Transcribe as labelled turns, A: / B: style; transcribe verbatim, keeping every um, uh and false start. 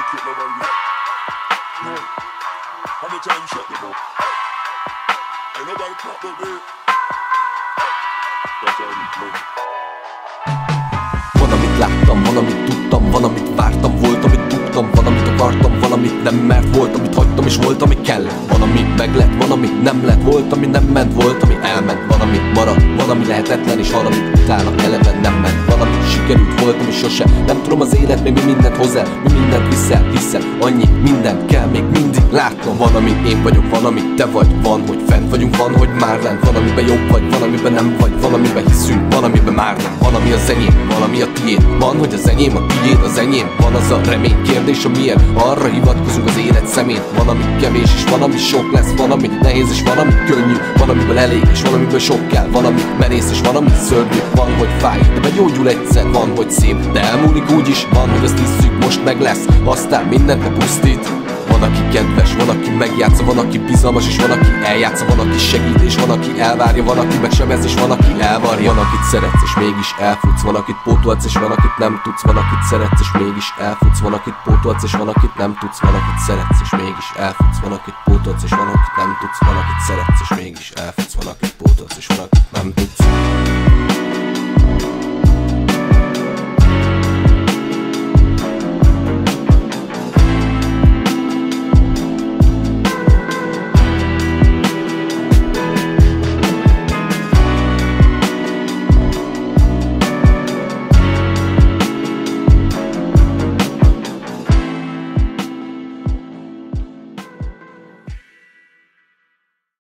A: secret love on you. No. How many times you shut them up? Ain't nobody talk about that. That's all you know.
B: Van, amit láttam, van, amit tudtam, van, amit vártam, volt, amit tudtam, van, amit akartam, van, amit nem, mert volt, amit hagytam, és volt, ami kellett. Van, ami meg lett, van, amit nem lett, volt, ami nem ment, volt, ami elment, van, amit marad, van, ami lehetetlen, és van, amit utána eleven nem ment, van, amit sikerült, volt, ami sose. Nem tudom, az élet még mi mindent hoz el, mi mindent viszel, hiszen annyi mindent kell még mindig látnom. Van, ami én vagyok, van, ami te vagy, van, hogy fent vagyunk, van, hogy már lent, van, amiben jobb vagy, van, amiben nem vagy, van, amiben hiszünk, van, amiben már nem, van, ami az enyém, van, ami a tiéd, van, hogy az enyém, a tiéd, az enyém, van az a remény kérdés, a miért, arra hivatkozunk az élet szemét, van, ami kevés, és van, ami sok lesz, van, ami nehéz, és van, ami könnyű, van, amiből elég, és van, amiből sok kell, van, ami merész, és van, ami szörnyű, van, hogy fáj, de begyógyul egyszer, van, hogy szép, de elmúlik úgy is, van, hogy azt hiszük, most meg lesz, aztán mindent ne pusztít. Van, aki kedves, van, aki megjátsza, van, aki bizalmas, és van, aki eljátsza, van, aki segít, és van, aki elvárja, van, aki megsebez, és van, aki elvarja. Van, akit szeretsz, és mégis elfutsz, van, akit pótolsz, és van, akit nem tudsz, van, akit szeretsz, és mégis elfutsz, van, akit pótolsz, és van, akit nem tudsz, van, akit szeretsz, és mégis elfutsz, van, akit pótolsz, és van, akit nem tudsz, van, akit szeretsz, és mégis elfutsz, van, akit pótolsz, és van, akit nem tudsz.